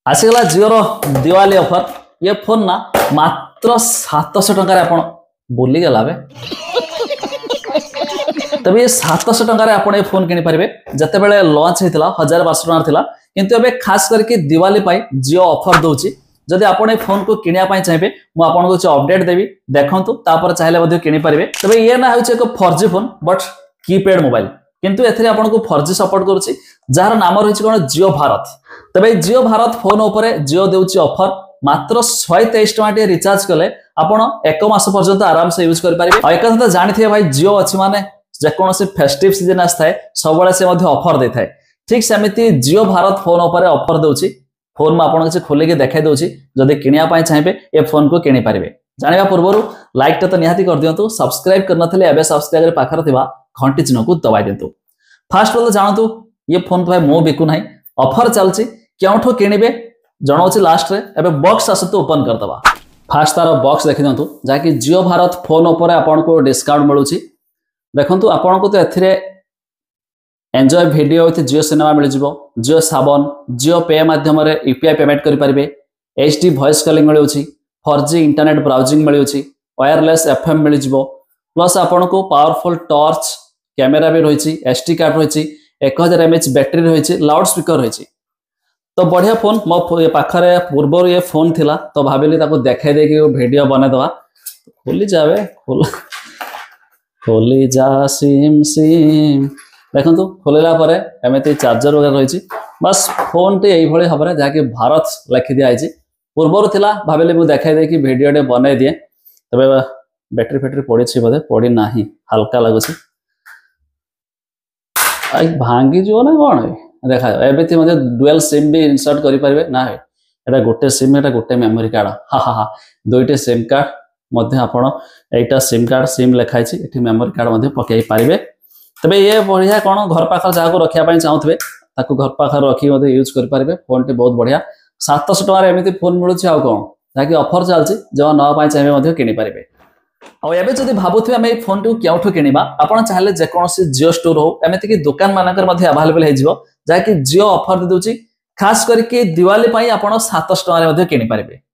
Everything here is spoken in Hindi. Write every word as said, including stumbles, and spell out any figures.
आसीगला जिओर दिवाली ऑफर ये फोन ना मात्र सात सौ टंकार आपण बोली गला बे तब ये सात सौ टंकार आपण ये फोन किनी परिबे जते बेले लॉन्च हेतिला हजार बारह सौ टंकार थिला किंतु एबे खास करके दिवाली पाई जिओ ऑफर दोची जदि आपण ए फोन को किनिया पाई चाहिबे मु आपण को अपडेट देबी देखंतु तापर चाहिले मध्ये किनी परिबे तबे ये ना होचे एक four G phone but keypad mobile किंतु एथरे आपण को फोर जी सपोर्ट करूची जार नाम रहिछि कोन जिओ भारत तबे जिओ भारत फोन उपरे जिओ देउची ऑफर मात्र एक सौ तेईस टका टे रिचार्ज कले आपण एक मास पर्यंत आराम से यूज कर परिबे आ एक कथा जानिथिए भाई जिओ अछि माने जे कोनोसी फेस्टिव सीजन आस्थाय सबले से मध्ये ऑफर देथाय ठीक सेमिति जिओ भारत फोन उपरे ऑफर दोची फोन में आपन किछ खोले के देखाइ दोची जदि किनिया पाई चाहिबे ए फोन को किनि परिबे जानिबा पूर्वरु लाइक ता तो निहाती कर दियंतु सब्सक्राइब करनथले एबे सब्सक्राइब रे पाखर थिबा घंटी चिन्ह को दबाइ दियंतु फास्ट वाला जानतु ये फोन तो भाई मो बिकु नाही ऑफर चलची केउठो किनिबे जणोची लास्ट रे एबे बॉक्स आसतु ओपन कर दबा फास्ट तार बॉक्स देखि दंतु जाकि जिओ भारत फोन ऊपर आपन को डिस्काउंट मिलुची देखंतु आपन को तो एथिरे enjoy video with Jio cinema मिल जिवो जिओ सावन जिओ पे माध्यम रे यूपीआई पेमेंट करि परिबे एचडी वॉइस कॉलिंग मिलुची फोर जी इंटरनेट ब्राउजिंग मिलुची वायरलेस एफएम मिल जिवो प्लस आपन को पावरफुल टॉर्च कैमेरा भी रही एसडी कार्ड रही एक हजार एमएच बैटरी रही लाउड स्पीकर रही तो बढ़िया फोन मो पाखरे पूर्व ये फोन थिला तो भाविली ताको देखाई दे कि वीडियो बने दवा खोली जावे खोल खोली जा सिम सिम देखंतु खोलेला परे एमेती चार्जर वगैरह रही बस फोन टे एई भली हबरे जाके भारत लिखि दिया आइछि पूर्व थिला भाविली मु देखाई दे कि वीडियो टे बने दिए तबे बैटरी फैटरी पड़ी छी बदे पड़ी नाही हल्का लागुछि आई भांगी जो ना कौन देखा एबेती मते डुअल सिम भी इंसर्ट करि परिबे ना है एटा गोटे सिम एटा गोटे मेमोरी कार्ड हा हा हा दुईटे सिम कार्ड मध्ये आपण एटा सिम कार्ड सिम लिखाइ छी एठी मेमोरी कार्ड मध्ये पकेई परिबे तबे ये बढ़िया कोन घर पाखर जाको रखिया पई चाहउथबे ताको घर पाखर रखी मध्ये यूज करि परिबे फोन टे बहुत बढ़िया सात सौ टका रे एमिति फोन मिलु छी आ कोन जाकी ऑफर चलची जो न पाई चाहिबे मध्ये किनि परिबे और एबे जदि भाबुथि हम ए फोन टू केउठो किनिबा आपण चाहले जे कोनोसी जिओ स्टोर हो एमिति कि दुकान मानकर मध्ये अवेलेबल हे जिवो जाकी जिओ ऑफर दे दोची खास करके दिवाली पई आपण सात सौ टका रे मध्ये किनि परिबे।